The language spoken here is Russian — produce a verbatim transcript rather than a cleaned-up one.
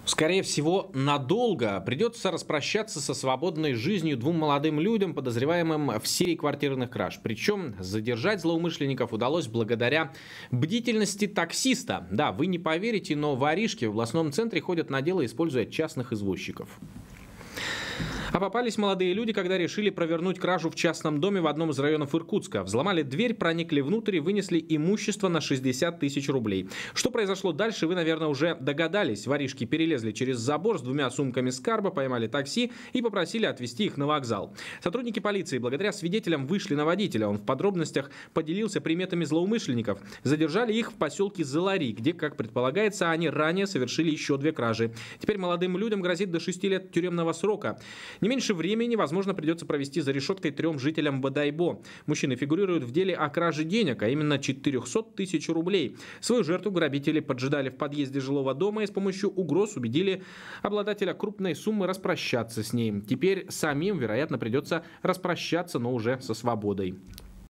Скорее всего, надолго придется распрощаться со свободной жизнью двум молодым людям, подозреваемым в серии квартирных краж. Причем задержать злоумышленников удалось благодаря бдительности таксиста. Да, вы не поверите, но воришки в областном центре ходят на дело, используя частных извозчиков. А попались молодые люди, когда решили провернуть кражу в частном доме в одном из районов Иркутска. Взломали дверь, проникли внутрь и вынесли имущество на шестьдесят тысяч рублей. Что произошло дальше, вы, наверное, уже догадались. Воришки перелезли через забор с двумя сумками скарба, поймали такси и попросили отвезти их на вокзал. Сотрудники полиции благодаря свидетелям вышли на водителя. Он в подробностях поделился приметами злоумышленников. Задержали их в поселке Залари, где, как предполагается, они ранее совершили еще две кражи. Теперь молодым людям грозит до шести лет тюремного срока. Не меньше времени, возможно, придется провести за решеткой трем жителям Бодайбо. Мужчины фигурируют в деле о краже денег, а именно четыреста тысяч рублей. Свою жертву грабители поджидали в подъезде жилого дома и с помощью угроз убедили обладателя крупной суммы распрощаться с ней. Теперь самим, вероятно, придется распрощаться, но уже со свободой.